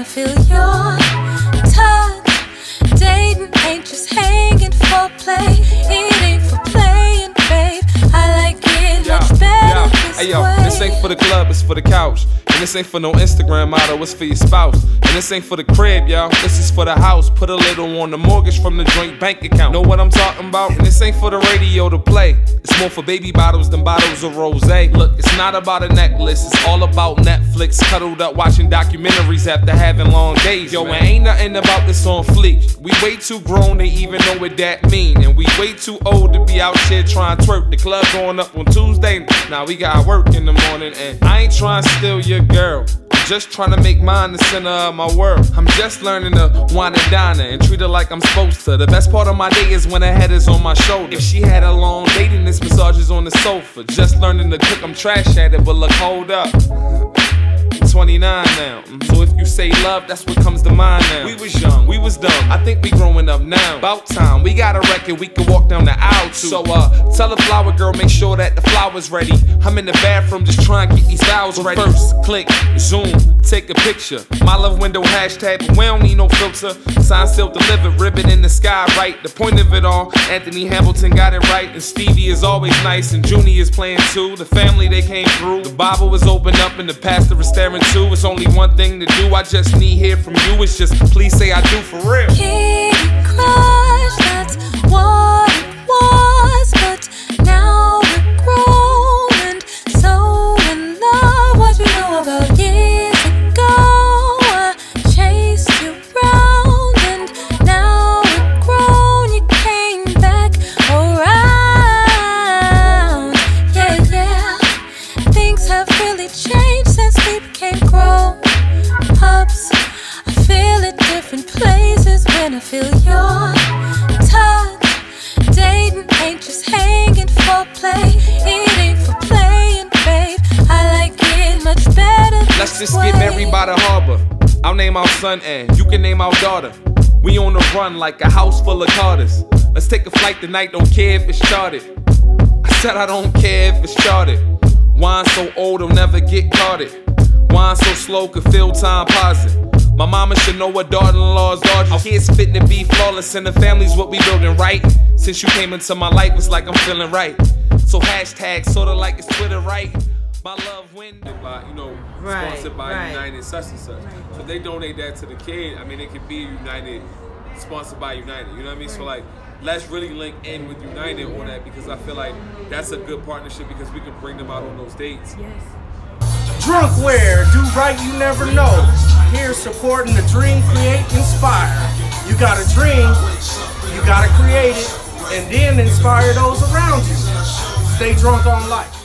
feel your touch. Dating ain't just hanging for play. It ain't for playing, babe. I like it much better this Hey yo, way. this ain't for the club, it's for the couch. And this ain't for no Instagram model, it's for your spouse. And this ain't for the crib, y'all, this is for the house. Put a little on the mortgage from the joint bank account. Know what I'm talking about? And this ain't for the radio to play. It's more for baby bottles than bottles of rosé. Look, it's not about a necklace, it's all about Netflix. Cuddled up watching documentaries after having long days. Yo, and ain't nothing about this on fleek. We way too grown to even know what that mean. And we way too old to be out here trying to twerk. The club going up on Tuesday. Now we got work in the morning. And I ain't trying to steal your girl, I'm just trying to make mine the center of my world. I'm just learning to wine and dine her and treat her like I'm supposed to. The best part of my day is when her head is on my shoulder. If she had a long date and this massage is on the sofa. Just learning to cook, I'm trash at it, but look, hold up. 29 now, so if you say love, that's what comes to mind now. We was young, we was dumb, I think we growing up now. About time, we got a record we can walk down the aisle to. So tell the flower girl, make sure that the flower's ready. I'm in the bathroom just trying to get these vows ready. First, click, zoom, take a picture. My love window hashtag, but we don't need no filter. Sign still delivered, ribbon in the sky, right? The point of it all, Anthony Hamilton got it right. And Stevie is always nice, and Junie is playing too. The family, they came through. The Bible was opened up and the pastor is staring too. It's only one thing to do, I just need hear from you. It's just, please say I do for real. Kitty crush, that's what it was. But now we're grown and so in love. What you know about years ago? I chased you round and now we're grown. You came back around. Yeah, yeah. Things have really changed since we became grown ups. I feel it different places when I feel your touch. Dating ain't just hanging for play. It ain't for playing, babe. I like it much better this Let's just way. get married by the harbor. I'll name our son and you can name our daughter. We on the run like a house full of Carters. Let's take a flight tonight, don't care if it's chartered. I said I don't care if it's chartered. Wine so old, it'll never get carded. Wine so slow, could feel time pausing. My mama should know what daughter-in-law's dodging. Our kids fitting to be flawless and the family's what we building, right? Since you came into my life, it's like I'm feeling right. So hashtag sorta like it's Twitter, right? My love win by, sponsored by United such and such. So if they donate that to the kid, I mean, it could be United, sponsored by United, you know what I mean? So like, let's really link in with United on that because I feel like that's a good partnership because we can bring them out on those dates. Yes. Drunkwear, do right, you never know. Here supporting the dream, create, inspire. You got a dream, you gotta create it, and then inspire those around you. Stay drunk on life.